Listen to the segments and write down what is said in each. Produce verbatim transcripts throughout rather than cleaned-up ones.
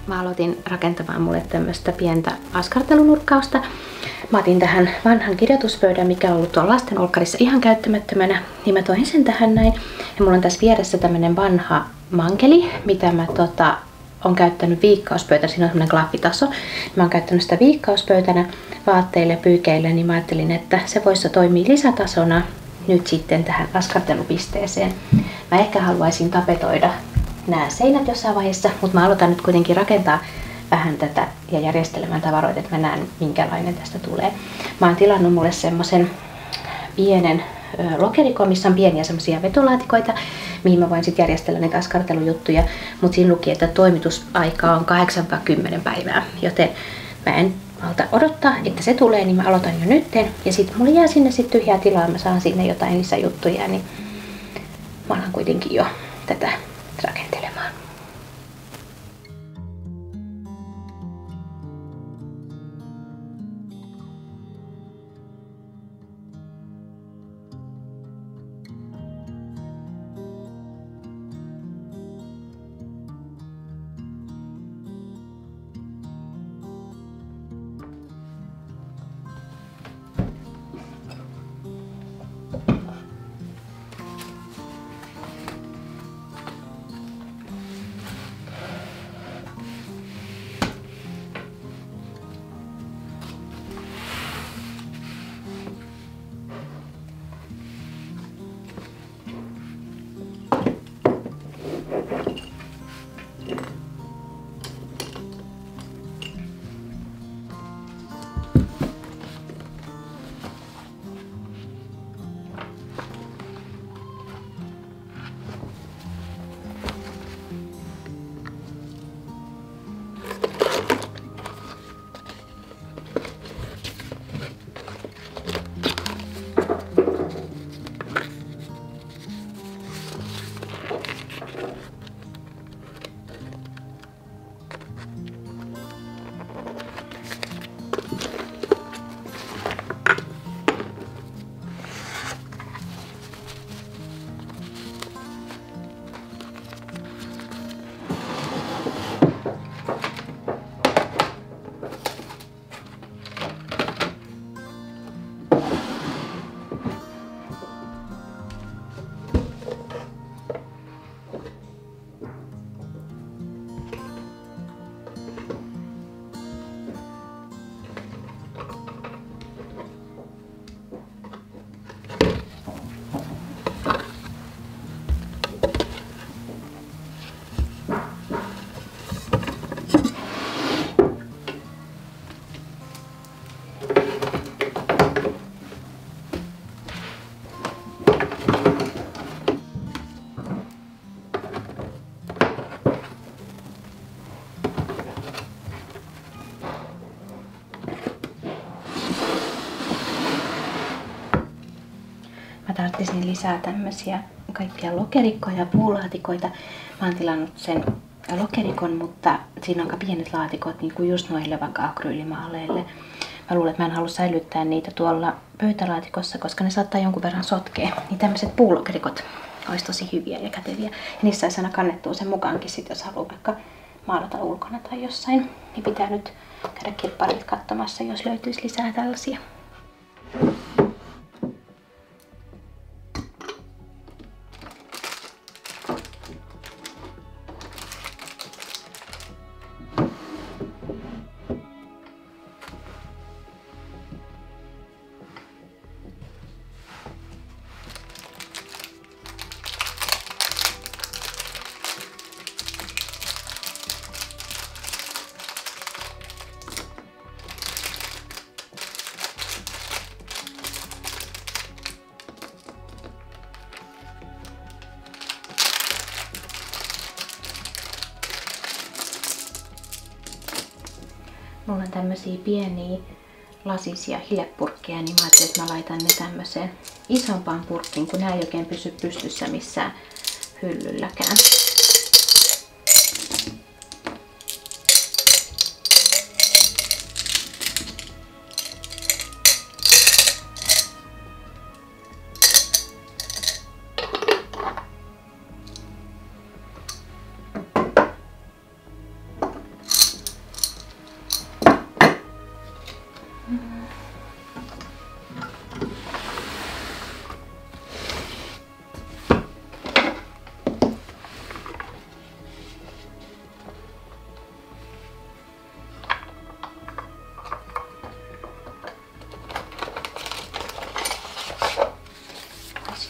mä aloitin rakentamaan mulle tämmöstä pientä askartelunurkkausta. Mä otin tähän vanhan kirjoituspöydän, mikä on ollut tuolla lasten olkkarissa ihan käyttämättömänä, niin mä toin sen tähän näin. Ja mulla on tässä vieressä tämmönen vanha mankeli, mitä mä tota, on käyttänyt viikkauspöytä, siinä on semmoinen klaffitaso. Mä oon käyttänyt sitä viikkauspöytänä vaatteille ja pyykeille, niin mä ajattelin, että se voisi toimia lisätasona nyt sitten tähän askartelupisteeseen. Mä ehkä haluaisin tapetoida nämä seinät jossain vaiheessa, mutta mä aloitan nyt kuitenkin rakentaa vähän tätä ja järjestelemään tavaroita, että mä näen minkälainen tästä tulee. Mä oon tilannut mulle semmosen pienen lokerikon, missä on pieniä semmosia vetolaatikoita, mihin mä voin sitten järjestellä niitä askartelujuttuja, mutta siinä luki, että toimitusaika on kahdeksan kymmenen päivää, joten mä en malta odottaa, että se tulee, niin mä aloitan jo nytten. Ja sitten mulla jää sinne sitten tyhjää tilaa, mä saan sinne jotain lisäjuttuja, niin mä alan kuitenkin jo tätä rakentelemaan. Mä tarvitsin lisää tämmösiä kaikkia lokerikkoja ja puulaatikoita. Mä oon tilannut sen lokerikon, mutta siinä on aika pienet laatikot, niin kuin just noille vaikka akryylimaaleille. Mä luulen, että mä en halua säilyttää niitä tuolla pöytälaatikossa, koska ne saattaa jonkun verran sotkea. Niin tämmöiset puulokerikot olisi tosi hyviä ja käteviä. Ja niissä saisi aina kannettua sen mukaankin, sit, jos haluaa vaikka maalata ulkona tai jossain. Niin pitää nyt käydä kirpparit katsomassa, jos löytyisi lisää tällaisia. Mulla on tämmösiä pieniä lasisia hilepurkkeja, niin mä ajattelin, että mä laitan ne tämmöiseen isompaan purkkiin, kun nää ei oikein pysy pystyssä missään hyllylläkään.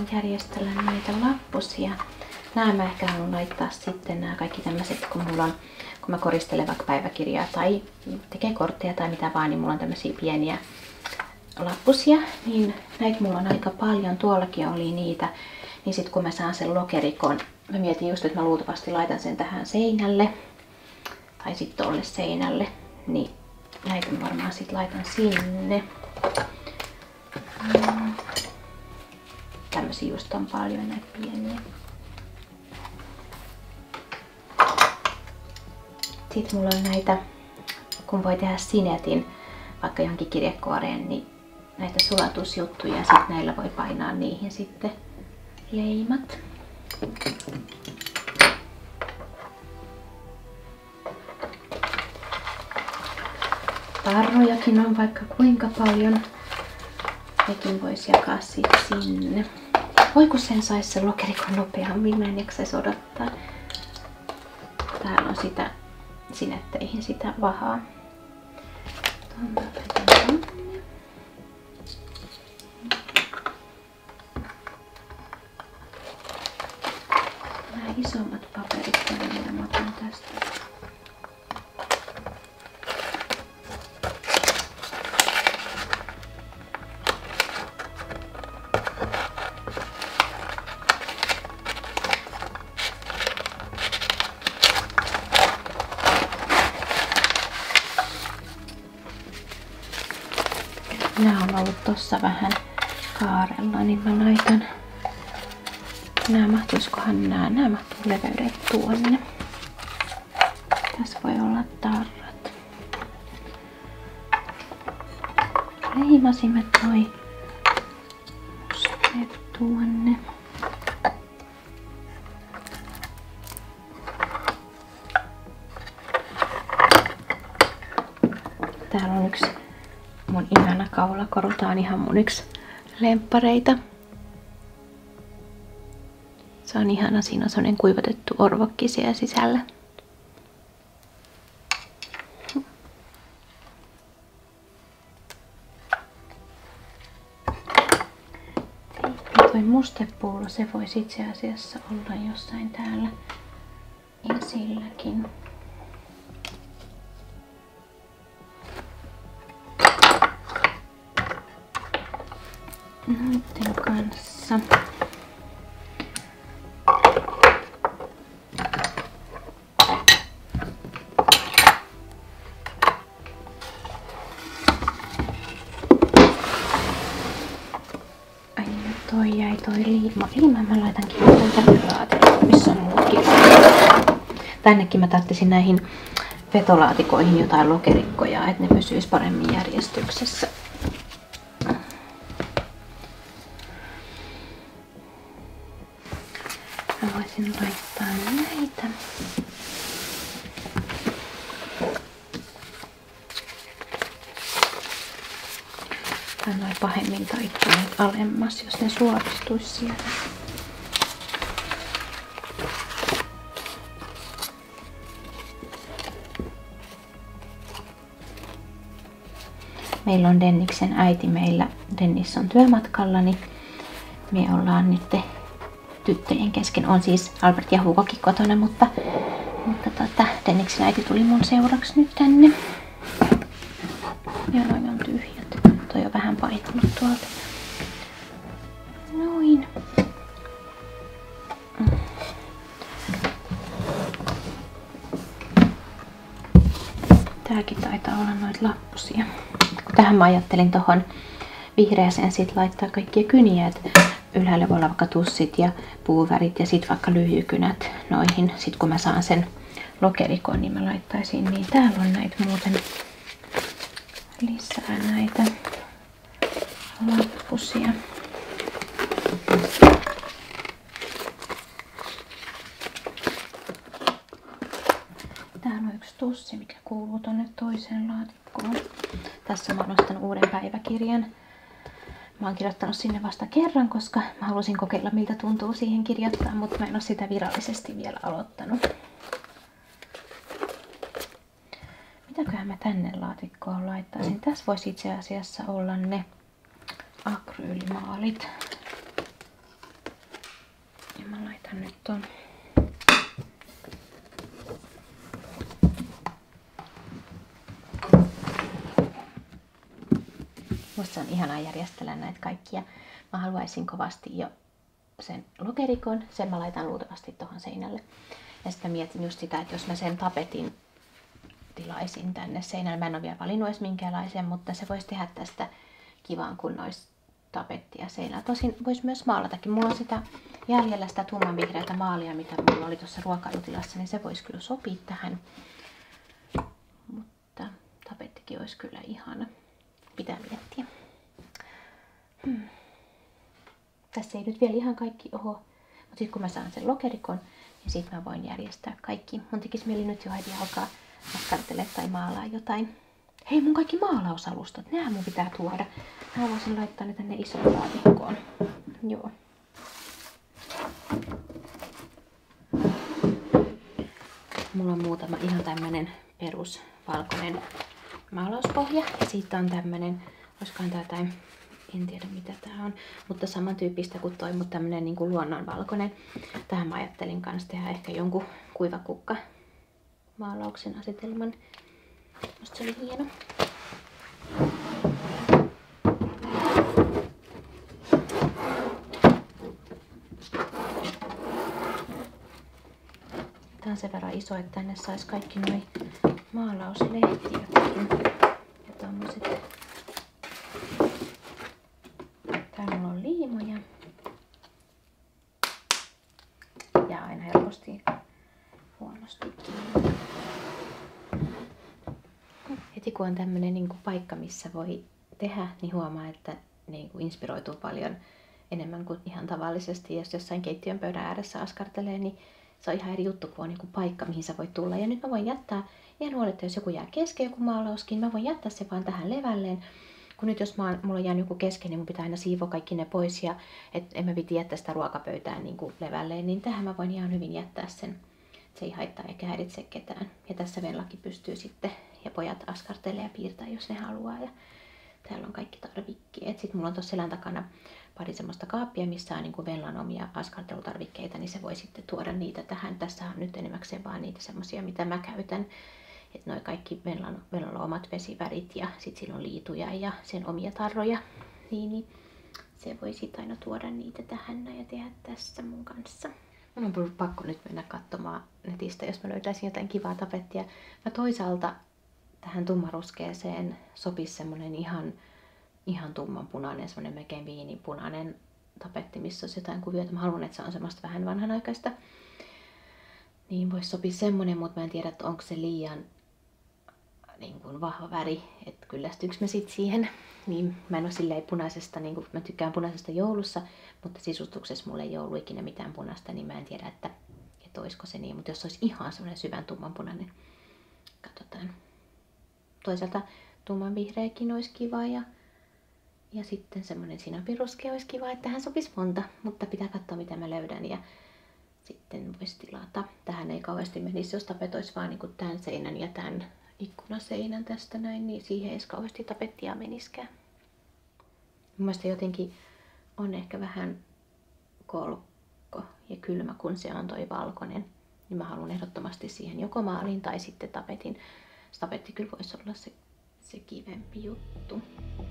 voisin järjestellä näitä lappusia. Nämä mä ehkä haluan laittaa sitten nämä kaikki tämmöiset, kun mulla on, kun mä koristelen vaikka päiväkirjaa tai tekee kortteja tai mitä vaan, niin mulla on tämmöisiä pieniä lappusia, niin näitä mulla on aika paljon. Tuollakin oli niitä. Niin sit kun mä saan sen lokerikon, mä mietin just, että mä luultavasti laitan sen tähän seinälle tai sitten tolle seinälle, niin näitä mä varmaan sit laitan sinne. Tämmösiä just on paljon, näitä pieniä. Sitten mulla on näitä, kun voi tehdä sinetin vaikka johonkin kirjekuoreen, niin näitä sulatusjuttuja ja sitten näillä voi painaa niihin sitten leimat. Tarrojakin on vaikka kuinka paljon. Nekin voisi jakaa sitten sinne. Voi kun sen sais sen lokerikon nopeammin, mä en jaksaisi odottaa. Täällä on sitä sinetteihin sitä vahaa. Nämä isommat paperit, mitä mä otan tästä. Nämä on ollut tossa vähän kaarella, niin mä laitan. Nämä mahtuiskohan nämä? Nämä mahtuu leveydet tuonne. Tässä voi olla tarrat. Leimasimme toi tuonne. Täällä on yksi mun ihana kaulakoru. Tää on ihan mun yksi lemppareita. Se on ihana, siinä on sellainen kuivatettu orvokki siellä sisällä. Ja toi mustepullo, se voisi itse asiassa olla jossain täällä esilläkin. Noitten kanssa. Ai toi jäi toi liima. Liima mä laitankin tähän laatikkoon, missä on muutkin. Tännekin mä tarttisin näihin vetolaatikoihin jotain lokerikkoja, että ne pysyis paremmin järjestyksessä. Mä voisin laittaa näitä. Tai noin pahemmin taittaa nyt alemmas, jos ne suoristuisi siellä. Meillä on Denniksen äiti meillä. Dennis on työmatkalla, niin me ollaan nyt tyttöjen kesken. On siis Albert ja Hugokin kotona, mutta, mutta tota, Denniksen äiti tuli mun seuraksi nyt tänne. Ja noin on tyhjät. Toi on vähän paitunut tuolta. Noin. Tääkin taitaa olla noita lappusia. Tähän mä ajattelin tohon vihreäseen sit laittaa kaikkia kyniä, että ylhäällä voi olla vaikka tussit ja puuvärit ja sit vaikka lyijykynät noihin. Sit kun mä saan sen lokerikon, niin mä laittaisin niin. Täällä on näitä muuten lisää näitä lappusia. Täällä on yksi tussi, mikä kuuluu tonne toiseen laatikkoon. Tässä mä oon ostanut uuden päiväkirjan. Mä oon kirjoittanut sinne vasta kerran, koska mä halusin kokeilla miltä tuntuu siihen kirjoittaa, mutta mä en ole sitä virallisesti vielä aloittanut. Mitäköhän mä tänne laatikkoon laittaisin? Tässä voisi itse asiassa olla ne akryylimaalit. ton. Musta on ihanaa järjestellä näitä kaikkia. Mä haluaisin kovasti jo sen lokerikon, sen mä laitan luultavasti tuohon seinälle. Ja sitten mä mietin just sitä, että jos mä sen tapetin tilaisin tänne seinälle, mä en ole vielä valinnut edes minkäänlaisen, mutta se voisi tehdä tästä kivan, kun olisi tapettia seinällä. Tosin voisi myös maalatakin. Mulla on sitä jäljellä sitä tummanvihreätä maalia, mitä mulla oli tuossa ruokailutilassa, niin se voisi kyllä sopia tähän. Mutta tapettikin olisi kyllä ihana. Pitää miettiä. Hmm. Tässä ei nyt vielä ihan kaikki oho, mutta sitten kun mä saan sen lokerikon, niin sitten mä voin järjestää kaikki. Mun tekisi mieli nyt jo heti alkaa askartelemaan tai maalaa jotain. Hei, mun kaikki maalausalustat, nää mun pitää tuoda. Mä voisin laittaa ne tänne isoon laatikkoon. Joo. Mulla on muutama ihan tämmönen perus valkoinen maalauspohja. Ja siitä on tämmönen, olisikohan tää jotain, en tiedä mitä tää on, mutta samantyyppistä kuin toi, mutta tämmönen niin kuin luonnonvalkoinen. Tähän mä ajattelin kanssa tehdä ehkä jonkun kuivakukka maalauksen asetelman. Musta se oli hieno. Tää on sen verran iso, että tänne sais kaikki noi maalauslehtiötkin ja tommoset. Täällä mulla on liimoja. Ja aina helposti huonostikin. Heti kun on tämmönen niin kuin paikka, missä voi tehdä, niin huomaa, että niin kuin inspiroituu paljon enemmän kuin ihan tavallisesti. Jos jossain keittiön pöydän ääressä askartelee, niin se on ihan eri juttu, kun on niin kuin paikka, mihin sä voit tulla. Ja nyt mä voin jättää, ihan huoletta, jos joku jää kesken joku maalauskin, mä voin jättää se vaan tähän levälleen. Kun nyt jos mä, mulla on jäänyt joku kesken, niin mun pitää aina siivoa kaikki ne pois ja et en mä piti jättää sitä ruokapöytään niin kuin levälleen, niin tähän mä voin ihan hyvin jättää sen. Se ei haittaa eikä häiritse ketään. Ja tässä Vellakin pystyy sitten, ja pojat askartelee ja piirtää, jos ne haluaa. Ja täällä on kaikki tarvikkeet. Sitten mulla on tuossa selän takana pari semmoista kaappia, missä on niin kuin Vellan omia askartelutarvikkeita, niin se voi sitten tuoda niitä tähän. Tässä on nyt enemmäkseen vaan niitä semmoisia, mitä mä käytän. Että noi kaikki Vellan, Vellan omat vesivärit ja sitten siinä on liituja ja sen omia tarroja. Niin, niin se voi sitten aina tuoda niitä tähän ja tehdä tässä mun kanssa. Mun on ollut pakko nyt mennä katsomaan netistä, jos mä löytäisin jotain kivaa tapettia. Mä toisaalta tähän tummaruskeeseen sopisi semmonen ihan, ihan tummanpunainen, semmonen melkein viinipunainen tapetti, missä olisi jotain kuvioita. Mä haluan, että se on semmoista vähän vanhanaikaista. Niin voisi sopia semmonen, mutta mä en tiedä, että onko se liian niin kuin vahva väri, että kyllästyykö mä sit siihen. Niin mä en ole silleen punaisesta, niin kuin mä tykkään punaisesta joulussa, mutta sisustuksessa mulla ei ollut ikinä mitään punaista, niin mä en tiedä, että, että olisiko se niin. Mutta jos olisi ihan semmoinen syvän tummanpunainen, katsotaan. Toisaalta tumman vihreäkin olisi kiva ja, ja sitten semmoinen sinapiruskea olisi kiva, että tähän sopisi monta, mutta pitää katsoa mitä mä löydän ja sitten voisi tilata. Tähän ei kauheasti menisi, jos tapetoisi vaan niin kuin tämän seinän ja tämän ikkunaseinän tästä näin, niin siihen ei kauheasti tapettia meniskään. Mielestäni jotenkin on ehkä vähän kolkko ja kylmä, kun se on toi valkoinen. Niin mä haluan ehdottomasti siihen joko maalin tai sitten tapetin. Se tapetti kyllä voisi olla se, se kivempi juttu.